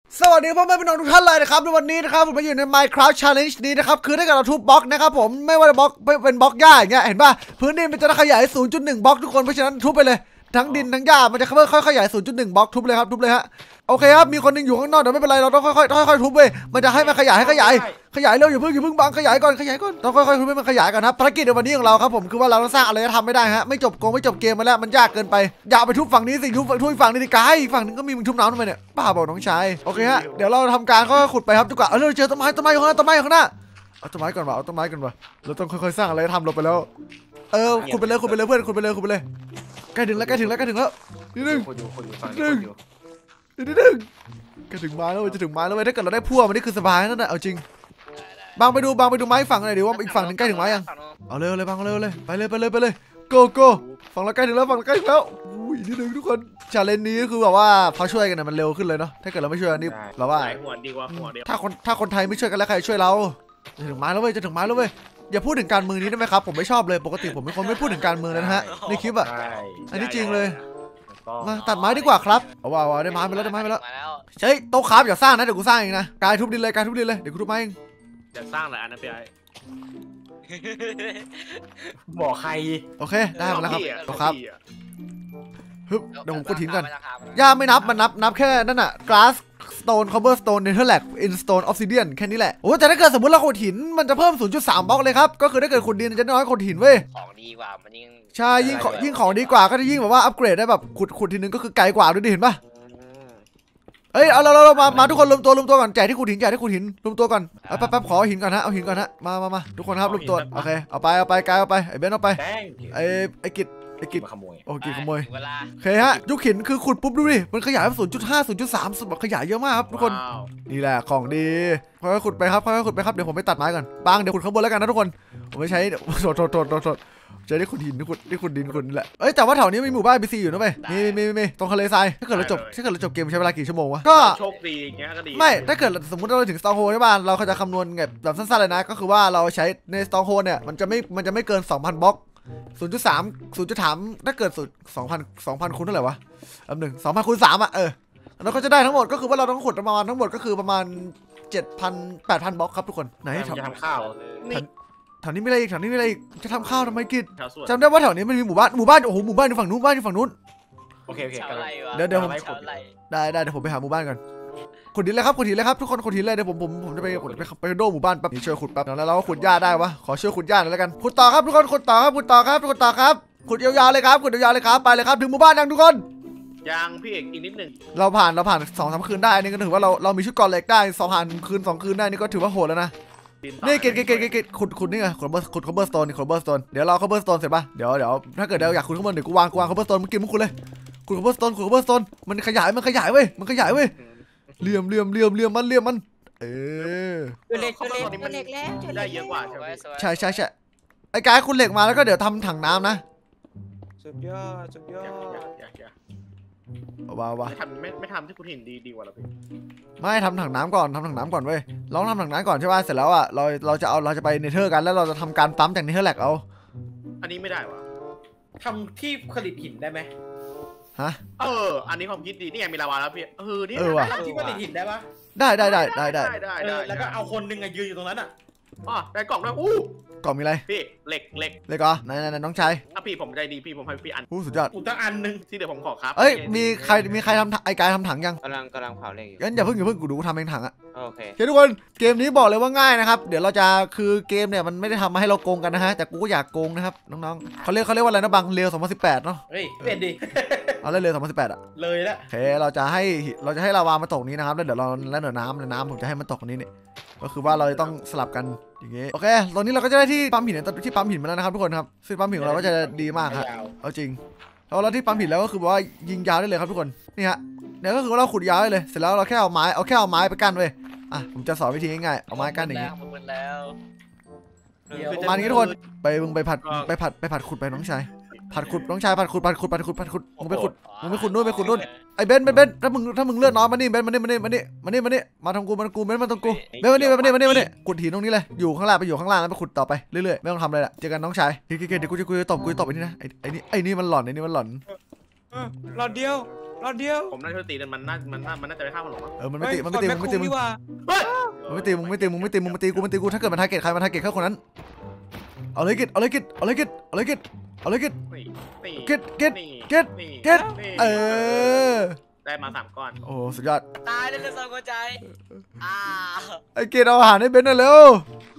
สวัสดีพ่อแม่พี่น้องทุกท่านเลยนะครับในวันนี้นะครับผมมาอยู่ใน Minecraft Challenge นี้นะครับคือถ้าเกิดเราทุบบล็อกนะครับผมไม่ว่าจะบล็อกเป็นบล็อกหญ้าอย่างเงี้ยเห็นป่ะพื้นดินมันจะขยาย 0.1 บล็อกทุกคนเพราะฉะนั้นทุบไปเลยทั้งดินทั้งหญ้ามันจะค่อยๆขยาย 0.1 บล็อกทุบเลยครับทุบเลยฮะโอเคครับมีคนนึงอยู่ข้างนอกแต่ไม่เป็นไรเราต้องค่อยๆทุบเว้ยมันจะให้มันขยายเร็วอย่าเพิ่งบังขยายก่อนต้องค่อยๆทุบให้มันขยายก่อนครับภารกิจในวันนี้ของเราครับผมคือว่าเราต้องสร้างอะไรทำไม่ได้ฮะไม่จบเกมมาแล้วมันยากเกินไปอย่าไปทุบฝั่งนี้สิทุบฝั่งนี้ดิกายฝั่งนึงก็มีมึงทุบน้ำทำไมเนี่ยป้าบอกน้องชายโอเคฮะเดี๋ยวเราทำการค่อยๆขุดไปครับดีกว่าเราเจอต้นไม้อยู่ข้างหน้าเอาต้นไม้ก่อนวะเราต้องค่อยๆสร้างอะไรทำลงไปแล้วขุดไปเลยเพื่อนขุดไปเลยใกล้ถึงแล้วนิดนึงก็ถึงไม้แล้วจะถึงไม้แล้วถ้าเกิดเราได้พั่วมันนี่คือสบายนั่นแหละเอาจริงบางไปดูไม้ฝั่งไหนดีว่าอีกฝั่งนึงใกล้ถึงไม้ยังเอาเร็วเลยบางเร็วเลยไปเลยโกฝั่งเราใกล้ถึงแล้วอุ้ยนิดนึงทุกคนชาเลนจ์นี้ก็คือแบบว่าพอช่วยกันมันเร็วขึ้นเลยเนาะถ้าเกิดเราไม่ช่วยกันนี่เราว่าหัวดีกว่าหัวเดียวถ้าคนไทยไม่ช่วยกันแล้วใครช่วยเราจะถึงไม้แล้วเว้ยอย่าพูดถึงการเมืองนี้ได้ไหมครับผมไม่ชอบเลยปกติผมเป็นคนไม่พูดถึงการเมืองเลยนะฮะในคลิปอ่ะอันนี้จริงเลยมาตัดไม้ดีกว่าครับเอาว่าได้ไม้ไปแล้วใช่โต๊ะครับอย่าสร้างนะเดี๋ยวกูสร้างเองนะกายทุบดินเลยเดี๋ยวกูทุบไม้เองจะสร้างอะไรอันนั้นไปไอ้บอกใครโอเคได้มาแล้วครับโต๊ะครับฮึบเดี๋ยวผมกดหินก่อนย่าไม่นับมันนับแค่นั่นน่ะ glass stone cobblestone netherrack in stone obsidian แค่นี้แหละโอ้แต่ถ้าเกิดสมมติเราขุดหินมันจะเพิ่ม 0.3 บล็อกเลยครับก็คือถ้าเกิดขุดดินจะน้อยขุดหินเว้ยของดีกว่ามันยิ่งใช่ยิ่งของดีกว่าก็จะยิ่งแบบว่าอัปเกรดได้แบบขุดทีนึงก็คือไกลกว่าดูดิเห็นปะเอ้ยเอาเรามาทุกคนรวมตัวก่อนแจกที่ขุดหินรวมตัวก่อนแป๊บขอหินก่อนฮะเอาหินก่อนฮะมาทุกคนครับรวมตัวโอเคเอาไปกายเอาไปไอ้เบนเอาไปไอ้กิจขโมยกิจขโมยโอเคฮะยุคหินคือขุดปุ๊บดูดิมันขยายไป 0.5 0.3 สุดแบบขยายเยอะมากครับทุกคนนี่แหละของดีค่อยๆขุดไปครับเดี๋ยวผมไปตัดไม้ก่อนบางเดี๋ยวขุดข้างบนแล้วกันนะทุกคนผมไม่ใช้โทษจะได้ขุดหินได้ขุดดินแหละเอ้ยแต่ว่าแถวนี้มีหมู่บ้าน NPC อยู่นะเว้ยมีตรงทะเลทรายถ้าเกิดเราจบเกมใช้เวลากี่ชั่วโมงวะก็โชคดีอย่างเงี้ยก็ดีไม่ถ้าเกิดสมมติเราถึง Stronghold ใช่ป่ะเราจะคำนวณแบบสั้นๆเลยนะก็คือว่าเราใช้ใน Stronghold เนี่ยมันจะไม่เกิน 2,000 บล็อก 0.3 ถ้าเกิด2,000คูณเท่าไหร่วะ2,000คูณ3อ่ะเราก็จะได้ทั้งหมดก็คือว่าเราต้องขุดประมาณทั้งหมดก็คือประมาณ 7,000 8,000 บล็อกครับทุกคนไหนจะทำข้าวแถวนี้ไม่อะไรอีกจะทำข้าวทำไมกิจจำได้ว่าแถวนี้มันมีหมู่บ้านโอ้โหหมู่บ้านอยู่ฝั่งนู้นโอเคเดี๋ยวผมได้เดี๋ยวผมไปหาหมู่บ้านก่อนขุดหินเลยครับทุกคนขุดหินเลยเดี๋ยวผมจะไปโดหมู่บ้านแป๊บช่วยขุดแป๊บแล้วเราก็ขุดหญ้าได้วะขอช่วยขุดหญ้าหน่อยแล้วกันขุดต่อครับทุกคนขุดต่อครับขุดยาวๆเลยครับไปเลยครับถึงหมู่บ้านยังทุกคนยังพี่เอกอีกนิดนึงเราผ่าน 2-3 คืนได้นี่ก็ถือว่าเรามีชุดก่อนเหล็กได้2 คืนได้นี่ก็ถือว่าโหดแล้วนะนี่เกตขุดนี่ไงขุดคอเบอร์สโตนเดี๋ยวเราคอเบอร์สโตนเสร็จป่ะเดี๋ยวถ้าเกิดเราอยากขุดข้างบนเดี๋ยวกูวางคอเบอร์สโตนมึงกินมึงขุดเลยขุดคอเบอร์สโตนมันขยายเว้ยเหลี่ยมมันเล็กแล้วได้เยอะกว่าใช่ไอ้กายคุณเหล็กมาแล้วก็เดี๋ยวทำถังน้ำนะสุดยอดว้าไม่ทำที่คุณเห็นดีกว่าเราพี่ไม่ทำถังน้ำก่อนเว้ยลองทำถังน้ำก่อนใช่ป่ะเสร็จแล้วอ่ะเราจะไปเนเธอร์กันแล้วเราจะทำการปั๊มจากเนเธอร์แลกเอาอันนี้ไม่ได้วะทำที่ผลิตหินได้ไหมฮะอันนี้ความคิดดีนี่ไงมีลาวาแล้วพี่นี่ทำที่ผลิตหินได้ปะได้แล้วก็เอาคนหนึ่งยืนอยู่ตรงนั้นอ่ะได้กล่องด้วยกล่องมีอะไรพี่เหล็กเหรอไหนน้องชายพี่ผมใจดีพี่ผมให้พี่อันสุดยอดตั้งอันนึงที่เดี๋ยวผมขอครับเอ้ยมีใครทำไอ้กายทำถังยังกำลังเผาเหล็กอยู่งั้นอย่าเพิ่งกูดูทำเองถังอ่ะโอเคทุกคนเกมนี้บอกเลยว่าง่ายนะครับเดี๋ยวเราจะคือเกมเนี่ยมันไม่ได้ทำมาให้เราโกงกันนะฮะแต่กูก็อยากโกงนะครับน้องๆเขาเรียกว่าอะไรนะบังเรียว2018เนาะเฮ้ยเป็นดิเอาเรียว2018อ่ะเลยละโอเคเราจะให้ลาวามาตกนี้นะครับแล้วเดี๋ยวเราแล้วเดี๋ยวน้ำผมจะให้มันตกนี้นี่ก็คือว่าเราจะต้องสลับกันอย่างงี้โอเคตอนนี้เราก็จะได้ที่ปั๊มหินที่ปั๊มหินมาแล้วนะครับทุกคนครับซึ่งปั๊มหินของเราก็จะดีมากครับเอาจริงเราที่ปั๊มหินแล้วก็คือว่ายิงยาวได้เลยครับทุกคนนี่ฮะเนี่ยก็คือว่าเราขุดยาวได้เลยเสร็จแล้วเราแค่เอาไม้ไปกั้นไว้ผมจะสอนวิธีง่ายๆเอาไม้กั้นอย่างงี้มาอย่างงี้ทุกคนไปผัดขุดไปน้องชายผัดขุดน้องชายผัดขุดมึงไปขุดนู่นไอ้เบนถ้ามึงเลือดน้อยมานี่เบนมานี่มาทางกูมาตรงกูเบนขุดหินตรงนี้เลยอยู่ข้างล่างแล้วไปขุดต่อไปเรื่อยๆไม่ต้องทำอะไรละเจอกันน้องชายเดี๋ยวกูจะตบไอ้นี่นะไอ้นี่มันหล่อนหลอดเดียวรอดเดียวผมน่าจะตีมันน่าจะไปฆ่ามันหรอมันไม่ตีมึงตีกูถ้าเกิดมันทาร์เก็ตใครมันทาร์เก็ตแค่คนนั้นเอาเลยกิดได้มา3 ก้อนโอ้สุดยอดตายเลยสองหัวใจไอ้กิดเอาอาหารให้เบนหน่อยเร็ว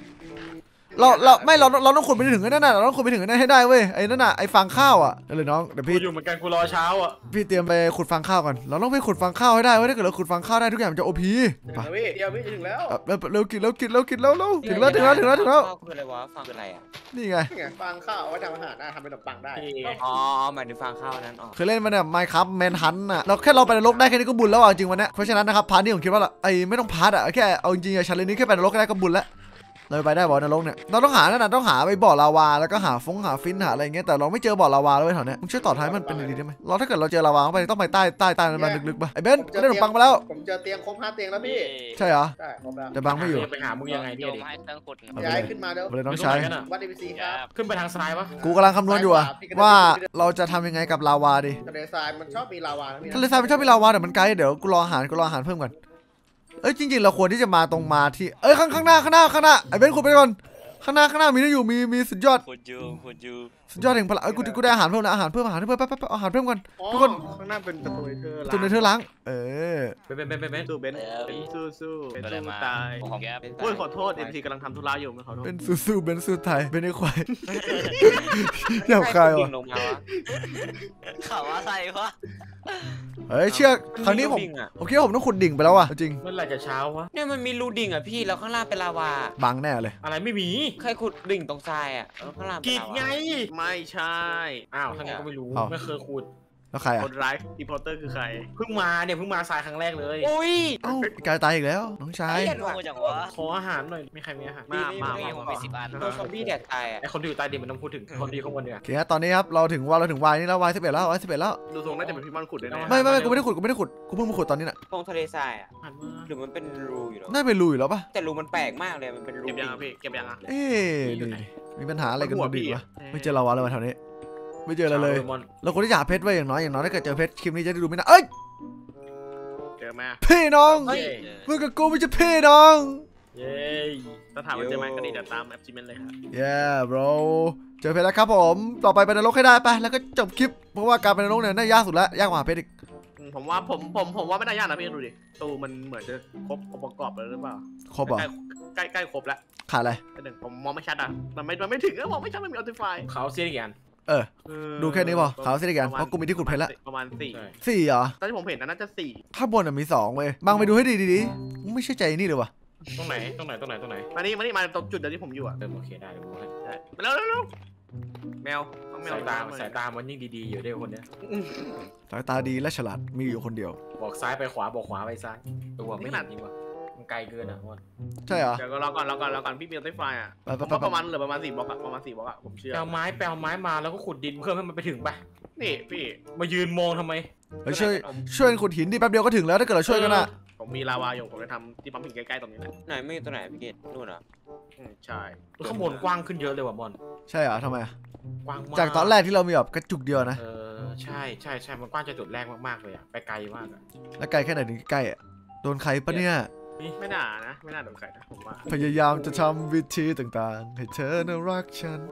เราต้องขุดไปถึงนั่นน่ะเราต้องขุดไปถึงนั่นให้ได้เว้ยไอ้นั่นน่ะไอ้ฟางข้าวอ่ะเลยน้องเดี๋ยวพี่อยู่เหมือนกันกูรอเช้าอ่ะพี่เตรียมไปขุดฟางข้าวก่อนเราต้องไปขุดฟางข้าวให้ได้เว้ยถ้าเกิดเราขุดฟางข้าวได้ทุกอย่างมันจะโอพีไปเดี๋ยวพี่จะถึงแล้วเร็วกินถึงแล้วคืออะไรวะฟังคืออะไรอ่ะนี่ไงฟางข้าวเอาไว้ทำอาหารทำเป็นขนมปังได้อ๋อหมายถึงฟังข้าวนั้นเคยเล่นมาเนี่ย Minecraft Manhunt น่ะเราแค่เราไปนรกได้แค่นี้ก็บุญแล้วจริงวันนี้เพราะฉะนั้นนะครับพาร์ทนี้ผมคิดว่าไอ้ไม่ต้องพาร์ทอ่ะแค่เอาจริงๆชันเลนนี้แค่ไปนรกได้ก็บุญแล้วเราไปได้บ่อนรกเนี่ยเราต้องหานั่นน่ะต้องหาไปบ่อลาวาแล้วก็หาฟินหาอะไรเงี้ยแต่เราไม่เจอบ่อลาวาเลยแถวเนี้ยมึงช่วยต่อท้ายมันเป็นดีได้ไหมเราถ้าเกิดเราเจอลาวาไปต้องไปใต้มันลึกๆป่ะไอ้เบนได้ขนมปังมาแล้วผมเจอเตียงครบ5 เตียงแล้วพี่ใช่เหรอใช่ครบแล้วแต่บางไม่อยู่ไปหามึงยังไงเนี่ยย้ายขึ้นมาเด้อเลยน้องชายวัด ABC ครับขึ้นไปทางซ้ายวะกูกำลังคำนวณอยู่ว่าเราจะทำยังไงกับลาวาดีทะเลทรายมันชอบมีลาวาทะเลทรายมันชอบมีลาวาแต่มันไกลเดี๋ยวกูรออาหารเพิ่มก่อนจริงๆเราควรที่จะมาตรงมาที่ข้างหน้าไอ้เบนขุดไปก่อนข้างหน้ามีมีสุดยอดสุดยอดแห่งพลังกูได้อาหารเพิ่มนะอาหารเพิ่มก่อนทุกคนข้างหน้าเป็นประตูเนเธอร์ล้างเป็นสู้ตายโอ้ยขอโทษ MC กำลังทำธุระอยู่ไม่ขอโทษเป็นสู้เป็นสู้ไทยเป็นไอ้ควายอยากคายวะข่าวอะไรวะเชื่อครั้งนี้ผมคิดว่าผมต้องขุดดิ่งไปแล้วจริงเมื่อไหร่จะเช้าวะเนี่ยมันมีรูดิ่งพี่แล้วข้างล่างเป็นลาวาบังแน่เลยอะไรไม่มีใครขุดดิ่งตรงทรายข้างล่างกีดไงไม่ใช่อ้าวทั้งนั้นก็ไม่รู้ไม่เคยขุดแล้วใครคนร้ายดีพอร์เตอร์คือใครเพิ่งมาทรายครั้งแรกเลยอุ้ยกายตายอีกแล้วน้องชายขออาหารหน่อยมีใครมีอาหารมามี10 อันซอมบี้แดกตายไอคนที่อยู่ใต้ดินมันต้องพูดถึงคนดีข้างบนเนี่ยโอเคตอนนี้ครับเราถึงวายนี่แล้ววาย11แล้วดูทรงน่าจะเป็นพี่มันขุดเลยนะไม่กูไม่ได้ขุดกูเพิ่งมาขุดตอนนี้น่ะตรงทะเลทรายหรือมันเป็นรูอยู่แล้วน่าเป็นรูอยู่แล้วป่ะแต่รูมันแปลกมากเลยมันเป็นรูเก็บยังพี่เก็บยังมีปัญหาอะไรกันดีวะไม่เจอลาวาเลยแถวนี้ไม่เจออะไรเลยเราควรที่จะหาเพชรไว้อย่างน้อยถ้าเกิดเจอเพชรคลิปนี้จะได้ดูไม่น่าเจอไหมพี่น้องมึงกับกูไม่ใช่พี่น้องเย้ถ้าถามว่าเจอไหมก็ดีเดี๋ยวตามแอปจิเมนเลยครับ bro เจอเพชรแล้วครับผมต่อไปเป็นนรกให้ได้ไปแล้วก็จบคลิปเพราะว่าการเป็นนรกเนี่ยน่ายากสุดแล้วยากกว่าเพชรอีกผมว่าไม่น่ายากนะพี่ดูดิตูมันเหมือนจะครบองค์ประกอบเลยหรือเปล่าครบอ่ะใกล้ครบแล้วขาดอะไรผมมองไม่ชัดมันไม่ถึงมองไม่ชัดมันมีออติฟายเขาเสียอีกอันดูแค่นี้พอขาวสิกันเพราะกูมีที่ขุดเพชรแล้วประมาณ 4เหรอตอนที่ผมเห็นน่าจะ4 ข้างบนมี2เว้ยบางไปดูให้ดีไม่เชื่อใจนี่เลยวะตรงไหนมานี่มาตรงจุดเดียวที่ผมอยู่โอเคได้มาแล้วแมวสายตามันยิ่งดีๆอยู่ด้วยคนเนี้ยสายตาดีและฉลาดมีอยู่คนเดียวบอกซ้ายไปขวาบอกขวาไปซ้ายตัวไม่หนักจริงวะมันไกลเกินวันใช่เหรอเดี๋ยวก็รอก่อนพี่เบียร์ไต้ไฟประมาณเหลือประมาณ4 บล็อกผมเชื่อแปลไม้มาแล้วก็ขุดดินเพิ่มให้มันไปถึงไปนี่พี่มายืนมองทำไมช่วยขุดหินดิแป๊บเดียวก็ถึงแล้วถ้าเกิดเราช่วยกันนะผมมีลาวาอยู่ผมจะทำที่ปั๊มหินใกล้ๆตรงนี้แหละไหนไม่ตัวไหนพี่เกดนู่นอ่ะใช่ข้างบนกว้างขึ้นเยอะเลยว่ะบอลใช่เหรอทำไมกว้างจากตอนแรกที่เรามีแบบกระจุกเดียวนะใช่มันกว้างจากจุดแรกมากๆเลยอ่ะไปไกลมากอ่ะแล้วไกลแค่ไหนถึงใกล้โดนใครปะเนี่ยไม่น่าโดนใครนะผมว่าพยายามจะทำวิธีต่างๆให้เธอน่ารักฉัน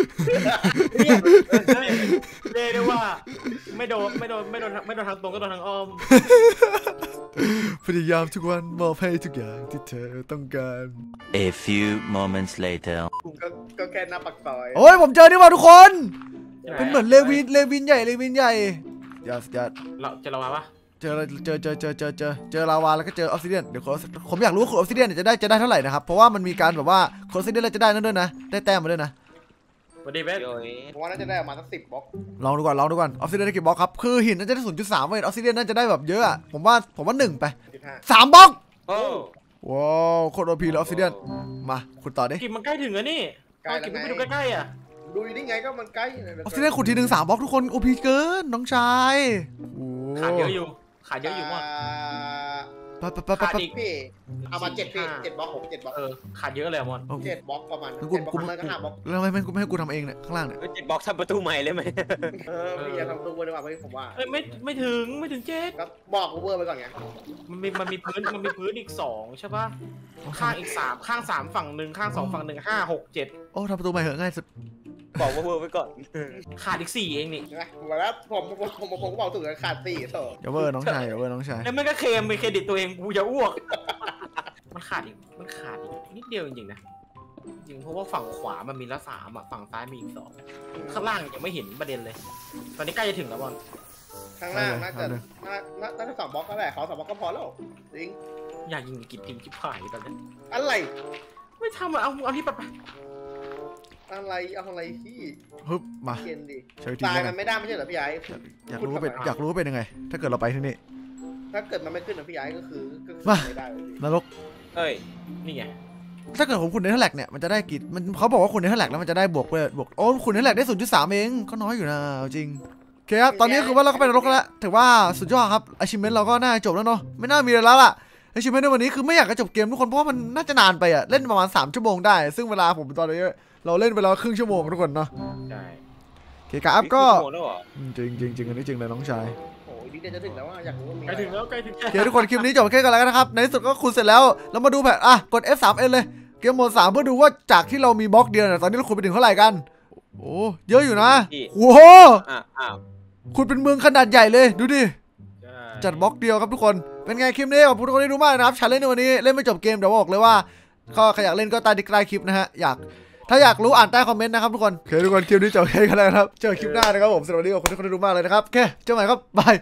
เรียกได้ว่าไม่โดนทางตรงก็โดนทางอ้อมพยายามทุกวันมอบให้ทุกอย่างที่เธอต้องการ A few moments later ก็แค่หน้าปากซอยโอ้ยผมเจอนี่ว่าทุกคนเป็นเหมือนเลวินใหญ่ยัดเราจะระวังปะเจอลาวาแล้วก็เจอออฟซิเดียนเดี๋ยวผมอยากรู้ว่าขุดออฟซิเดียนจะได้เท่าไหร่นะครับเพราะว่ามันมีการแบบว่าขุดออฟซิเดียนเราจะได้นั่นด้วยนะได้แต้มมาด้วยนะสวัสดีเบสผมว่าน่าจะได้ประมาณสัก10 บล็อกลองดูก่อนออฟซิเดียนได้กี่บล็อกครับคือหินน่าจะได้ 0.3 เว้ยออฟซิเดียนน่าจะได้แบบเยอะผมว่า1ไป3 บล็อกว้าวโคตรโอพีเลยออฟซิเดียนมาขุดต่อดิกินมันใกล้ถึงแล้วนี่กินไม่ดูใกล้ๆอ่ะดูได้ไงก็มันใกล้ออฟซิเดียนขุดที1 3 บล็อกทุกคนโอพีเกินน้องชายขาดเยอะอยู่หมดขาดอีกพี่เอามา7พี่7บล็อกผม7บล็อกขาดเยอะเลยมอน 7บล็อกประมาณ7บล็อกมันก็5บล็อกแล้วทำไมกูไม่ให้กูทำเองเนี่ยข้างล่างเนี่ย 7 บล็อกทำประตูใหม่เลยไหมพี่อย่าทำตัวเวอร์ดีกว่าผมว่าไม่ถึงเจ็ดก็บอกเวอร์ไปก่อนไงมันมีพื้นอีก2ใช่ปะข้างอีก3ข้าง3ฝั่งหนึ่งข้าง2ฝั่งหนึ่ง5 6 7 โอ้ทำประตูใหม่เหอะง่ายสุดบอกว่าเวอร์ไว้ก่อนขาดอีก4เองนี่นะมาแล้วผมก็บอกถูกกันขาด4เถอะอย่าเวอร์น้องชายอย่าเวอร์น้องชายแล้วมันก็เคลมไปเครดิตตัวเองกูจะอ้วกมันขาดอีกนิดเดียวจริงๆนะจริงเพราะว่าฝั่งขวามันมีละ3อ่ะฝั่งซ้ายมีอีก2ข้างล่างยังไม่เห็นประเด็นเลยตอนนี้ใกล้จะถึงแล้วบอลข้างล่างน่าจะ2บล็อกก็ได้เขา2บล็อกก็พอแล้วจริงอยากยิงกิจจริงชิบหายตอนนี้อะไรไม่ทำเอาที่ไปอะไรที่ฮึบมาเย็นดิใช้วิธีตายนี้มันไม่ได้ไม่ใช่เหรอพี่ไอ้อยากรู้ว่าเป็นยังไง ถ้าเกิดเราไปที่นี่ถ้าเกิดมันไม่ขึ้นนะพี่ไอ้ก็คือไม่ได้เลยนรกเอ้ยนี่ไงถ้าเกิดผมคุณเนเธอร์แลกเนี่ยมันจะได้กี่มันเขาบอกว่าคุณเนเธอร์แลกแล้วมันจะได้บวกโอ้คุณเนเธอร์แลกได้ 0.3 เองก็น้อยอยู่นะจริงโอเคครับตอนนี้คือว่าเราก็ไปนรกแล้วถือว่าสุดยอดครับachievementเราก็น่าจบแล้วเนาะไม่น่ามีอะไรแล้วล่ะachievementในวันนี้คือไม่อยากจะจบเกมทุกคนเพราะว่ามันน่าจะนานไปอะเล่นประมาณ3 ชั่วโมงได้ซึ่งเวลาผมตอนนี้เราเล่นไปแล้วครึ่งชั่วโมงทุกคนเนาะใช่โอเคครับก็หมดแล้วเหรอจริงอันนี้จริงเลยน้องชายโอ้ยนี่จะถึงแล้วว่าอยากรู้ว่ามีใกล้ถึงแล้วโอเคทุกคนคลิปนี้จบแค่กันแล้วนะครับในที่สุดก็คุณเสร็จแล้วเรามาดูแผนกด F3N เลยเกมโหมด3เพื่อดูว่าจากที่เรามีบล็อกเดียวเนี่ยตอนนี้เราขุดไปถึงเท่าไหร่กันโอ้เยอะอยู่นะโอ้โหอ้าวขุดเป็นเมืองขนาดใหญ่เลยดูดิจัดบล็อกเดียวครับทุกคนเป็นไงคลิปนี้ขอบคุณทุกคนที่ดูมากนะครับชาเลนจ์ในวันนี้เล่นไม่จบเกมเดี๋ยวบอกเลยว่าก็ใครอยากเล่นก็ใต้คลิปนะฮะถ้าอยากรู้อ่านใต้คอมเมนต์นะครับทุกคนโอเคทุกคนคลิปนี้จบแค่กันแล้วครับเจอคลิปหน้านะครับผมสำหรับวันนี้ขอบคุณทุกคนที่ดูมากเลยนะครับโอเคเจอกันใหม่ครับบาย